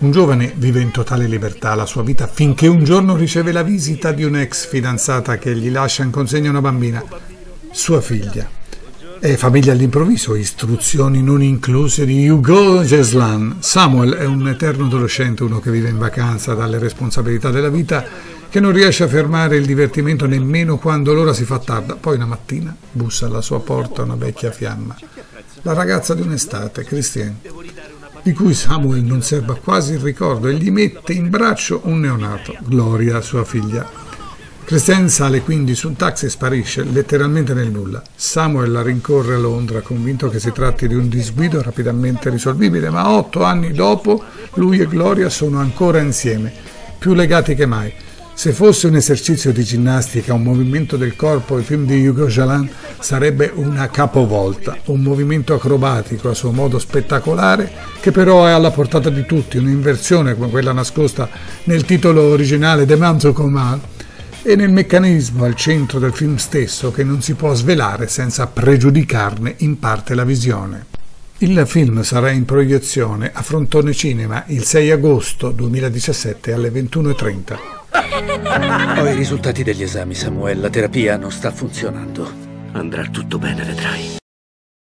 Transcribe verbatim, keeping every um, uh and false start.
Un giovane vive in totale libertà la sua vita finché un giorno riceve la visita di un'ex fidanzata che gli lascia in consegna una bambina, sua figlia. È famiglia all'improvviso, istruzioni non incluse di Hugo Geslan. Samuel è un eterno adolescente, uno che vive in vacanza dalle responsabilità della vita, che non riesce a fermare il divertimento nemmeno quando l'ora si fa tarda. Poi una mattina bussa alla sua porta una vecchia fiamma, la ragazza di un'estate, Christiane, di cui Samuel non serba quasi il ricordo, e gli mette in braccio un neonato, Gloria, sua figlia. Christiane sale quindi su un taxi e sparisce, letteralmente nel nulla. Samuel la rincorre a Londra, convinto che si tratti di un disguido rapidamente risolvibile, ma otto anni dopo lui e Gloria sono ancora insieme, più legati che mai. Se fosse un esercizio di ginnastica, un movimento del corpo, il film di Hugo Geslan sarebbe una capovolta, un movimento acrobatico a suo modo spettacolare, che però è alla portata di tutti, un'inversione come quella nascosta nel titolo originale Demain to Coma e nel meccanismo al centro del film stesso, che non si può svelare senza pregiudicarne in parte la visione. Il film sarà in proiezione a Frontone Cinema il sei agosto duemiladiciassette alle ventuno e trenta. Ho i risultati degli esami, Samuel. La terapia non sta funzionando. Andrà tutto bene, vedrai.